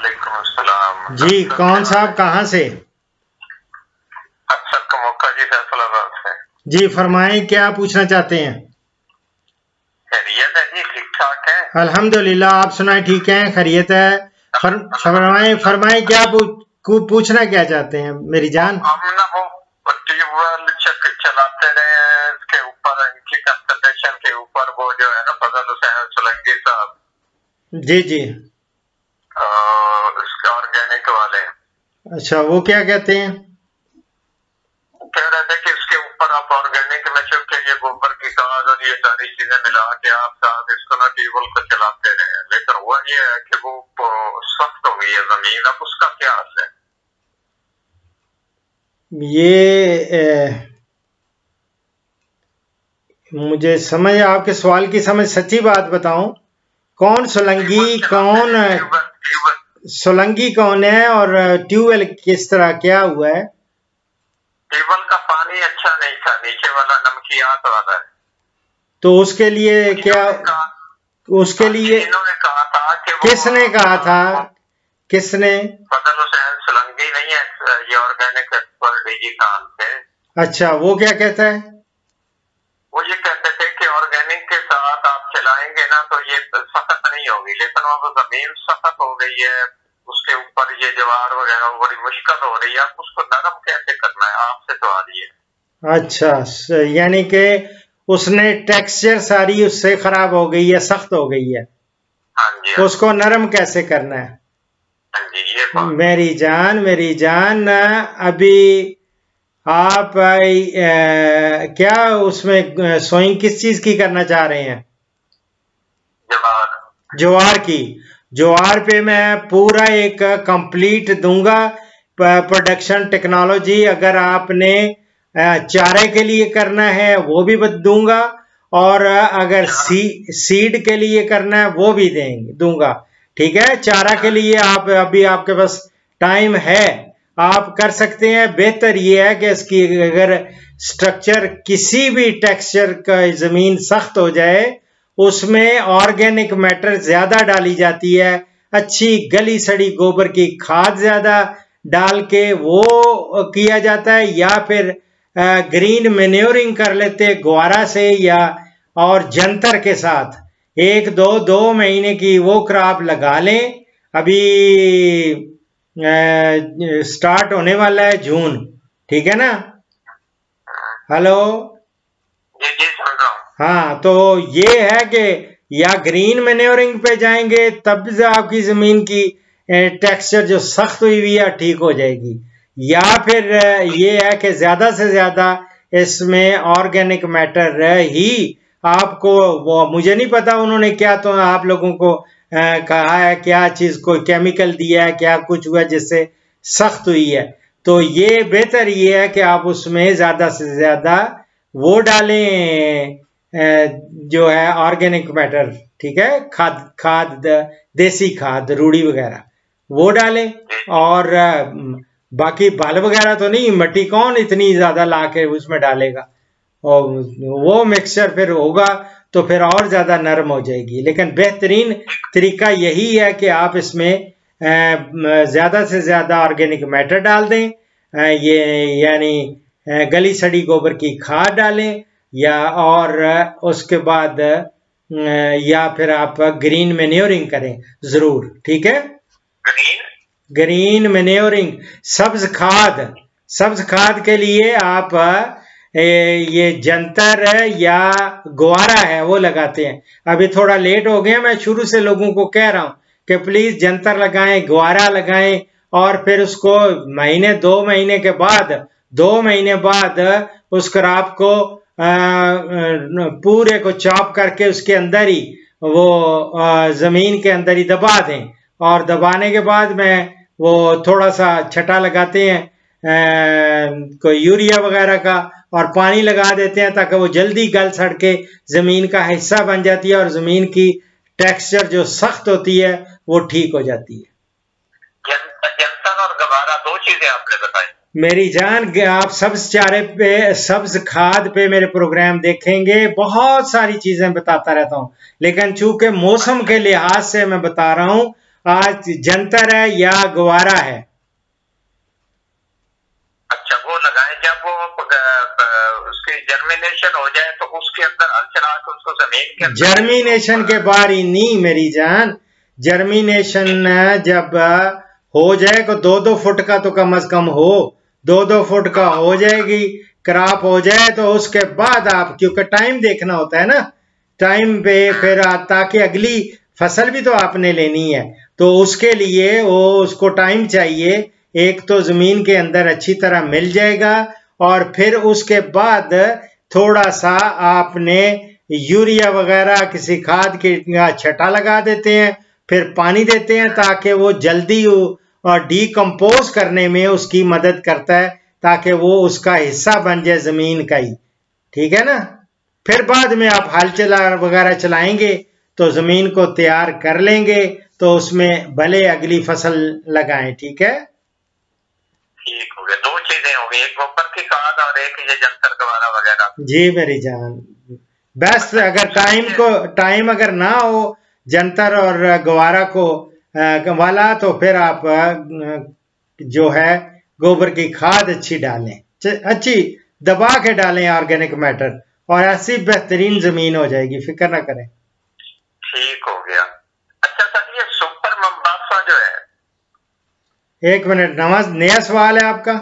वालेकुम अस्सलाम जी। कौन साहब, कहाँ से? अक्सर का मौका जी, फैसलाबाद से। जी फरमाएं, क्या पूछना चाहते हैं? खैरियत है जी, ठीक ठाक है अल्हम्दुलिल्लाह। आप सुनाए, ठीक है, खैरियत है। फरमाएं क्या पूछना क्या चाहते हैं मेरी जान? हम ना वो ट्यूबवेल चलाते रहे हैं, इसके ऊपर इनकी कंसल्टेशन के ऊपर वो जो है ना फजल हुसैन सोलंकी साहब, जी जी, इसके ऑर्गेनिक वाले। अच्छा, वो क्या कहते हैं? कह रहे थे कि इसके ऊपर आप ऑर्गेनिक में चूंकि ये गोबर की खाद और ये सारी चीजें मिला के आप साथ इसको ना ट्यूबवेल को चलाते रहे, लेकिन हुआ ये है कि वो सख्त हो गई है जमीन, अब उसका क्या हाल है? ये मुझे समझ, आपके सवाल की समझ, सच्ची बात बताऊं, कौन सोलंकी, कौन सोलंकी कौन है और ट्यूबवेल किस तरह, क्या हुआ है? ट्यूबवेल का पानी अच्छा नहीं था, नीचे वाला नमकियात वाला है। तो उसके लिए क्या, उसके लिए इन्होंने कहा था कि किसने कहा था, किसने? फजल हुसैन सोलंकी नहीं है, ये ऑर्गेनिक एक्सपर्ट डीजी खान थे। अच्छा, वो क्या कहता है? वो ये कहते थे कि ऑर्गेनिक के साथ आप चलाएंगे ना तो ये सख्त नहीं होगी, लेकिन वो जमीन सख्त हो गई है, उसके ऊपर ये ज्वार वगैरह बड़ी मुश्किल हो रही है, आप उसको नरम कैसे करना है, आपसे तो आ रही है। अच्छा, यानी कि उसने टेक्सचर सारी उससे खराब हो गई है, सख्त हो गई है। हाँ जी, तो उसको नरम कैसे करना है? हाँ जी, ये मेरी जान, अभी आप क्या उसमें सोइंग किस चीज की करना चाह रहे हैं? ज्वार की। ज्वार पे मैं पूरा एक कंप्लीट दूंगा प्रोडक्शन टेक्नोलॉजी। अगर आपने चारे के लिए करना है वो भी दूंगा, और अगर सीड के लिए करना है वो भी दूंगा। ठीक है, चारा के लिए आप अभी आपके पास टाइम है, आप कर सकते हैं। बेहतर ये है कि इसकी अगर स्ट्रक्चर किसी भी टेक्सचर का जमीन सख्त हो जाए, उसमें ऑर्गेनिक मैटर ज्यादा डाली जाती है, अच्छी गली सड़ी गोबर की खाद ज्यादा डाल के वो किया जाता है, या फिर ग्रीन मैन्योरिंग कर लेते ग्वारा से या और जंतर के साथ। 1-2 महीने की वो क्रॉप लगा लें। अभी स्टार्ट होने वाला है जून, ठीक है ना? हेलो, जी सुन रहा हूं। हाँ, तो ये है कि या ग्रीन मैन्योरिंग पे जाएंगे तब से आपकी जमीन की टेक्सचर जो सख्त हुई है ठीक हो जाएगी, या फिर ये है कि ज्यादा से ज्यादा इसमें ऑर्गेनिक मैटर ही आपको, वो मुझे नहीं पता उन्होंने क्या तो आप लोगों को कहा है, क्या चीज को केमिकल दिया है, क्या कुछ हुआ जिससे सख्त हुई है। तो ये बेहतर ये है कि आप उसमें ज्यादा से ज्यादा वो डालें, जो है ऑर्गेनिक मैटर, ठीक है, खाद देसी खाद, रूढ़ी वगैरह वो डालें। और बाकी बाल वगैरह तो नहीं, मिट्टी कौन इतनी ज्यादा ला के उसमें डालेगा, और वो मिक्सचर फिर होगा तो फिर और ज्यादा नरम हो जाएगी। लेकिन बेहतरीन तरीका यही है कि आप इसमें ज्यादा से ज्यादा ऑर्गेनिक मैटर डाल दें, ये यानी गली सड़ी गोबर की खाद डालें, या और उसके बाद या फिर आप ग्रीन मैन्योरिंग करें जरूर, ठीक है? ग्रीन मैन्योरिंग, सब्ज खाद के लिए आप ये जंतर या ग्वारा है वो लगाते हैं। अभी थोड़ा लेट हो गया, मैं शुरू से लोगों को कह रहा हूं कि प्लीज जंतर लगाएं, ग्वारा लगाएं, और फिर उसको 2 महीने के बाद, 2 महीने बाद उस क्रॉप को पूरे को चॉप करके उसके अंदर ही वो जमीन के अंदर ही दबा दें, और दबाने के बाद में वो थोड़ा सा छटा लगाते हैं कोई यूरिया वगैरह का, और पानी लगा देते हैं ताकि वो जल्दी गल सड़ के जमीन का हिस्सा बन जाती है, और जमीन की टेक्सचर जो सख्त होती है वो ठीक हो जाती है। जंतर और गवारा 2 चीजें आपने बताई। मेरी जान, आप सब्ज चारे पे, सब्ज खाद पे मेरे प्रोग्राम देखेंगे, बहुत सारी चीजें बताता रहता हूं, लेकिन चूंकि मौसम के लिहाज से मैं बता रहा हूं, आज जंतर है या गवारा है। अच्छा, वो लगाएं। जब वो उसकी जर्मिनेशन हो जाए तो उसके अंदर हल चला के उसको जमीन के अंदर। जर्मिनेशन के बाहर ही नहीं मेरी जान, जर्मिनेशन जब हो जाए तो 2-2 फुट का तो कम से कम हो, 2-2 फुट का हो जाएगी, क्रॉप हो जाए तो उसके बाद आप, क्योंकि टाइम देखना होता है ना, टाइम पे फिर ताकि अगली फसल भी तो आपने लेनी है, तो उसके लिए वो उसको टाइम चाहिए। एक तो जमीन के अंदर अच्छी तरह मिल जाएगा और फिर उसके बाद थोड़ा सा आपने यूरिया वगैरह किसी खाद की छटा लगा देते हैं, फिर पानी देते हैं ताकि वो जल्दी और डीकम्पोज करने में उसकी मदद करता है, ताकि वो उसका हिस्सा बन जाए जमीन का ही, ठीक है ना। फिर बाद में आप हल चला वगैरह चलाएंगे तो जमीन को तैयार कर लेंगे, तो उसमें भले अगली फसल लगाएं, ठीक है। ठीक हो गया, 2 चीजें हो गई, एक गोबर की खाद और एक ये जंतर गवारा वगैरह। जी मेरी जान, बस अगर टाइम अगर ना हो जंतर और गवारा को वाला, तो फिर आप जो है गोबर की खाद अच्छी डालें, अच्छी दबा के डालें ऑर्गेनिक मैटर, और ऐसी बेहतरीन जमीन हो जाएगी, फिक्र ना करें। ठीक हो गया। अच्छा सर, ये सुपर मम्बासा जो है, एक मिनट, नया सवाल है आपका।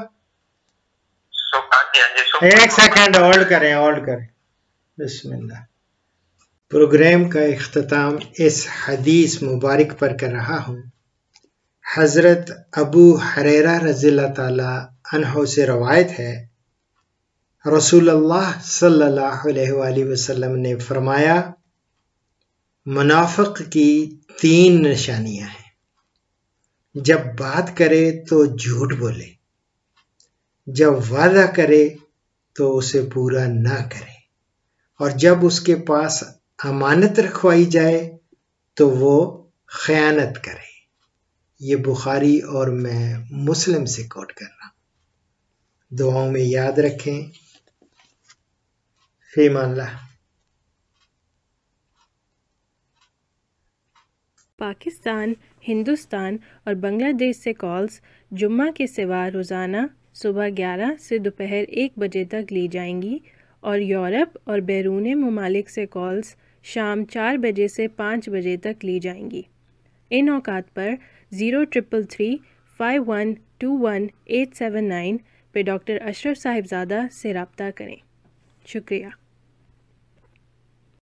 एक सेकंड होल्ड करें। बिस्मिल्लाह। प्रोग्राम का इख्तिताम इस हदीस मुबारक पर कर रहा हूँ। हजरत अबू हुरैरा रज़ियल्लाहु ताला अन्हु से रवायत है, रसूलुल्लाह सल्लल्लाहु अलैहि वसल्लम ने फरमाया, मुनाफिक की 3 निशानियां हैं। जब बात करे तो झूठ बोले, जब वादा करे तो उसे पूरा ना करे, और जब उसके पास अमानत रखवाई जाए तो वो खयानत करे। ये बुखारी और मैं मुस्लिम से कोट कर रहा हूं। दुआओं में याद रखें। फीमाल्लाह। पाकिस्तान, हिंदुस्तान और बांग्लादेश से कॉल्स जुम्मा के सिवा रोज़ाना सुबह 11 से दोपहर 1 बजे तक ली जाएंगी, और यूरोप और बैरून ममालिक से कॉल्स शाम 4 बजे से 5 बजे तक ली जाएंगी। इन औकात पर 0333 5121 879 पे डॉक्टर अशरफ साहिबजादा से रब्ता करें। शुक्रिया।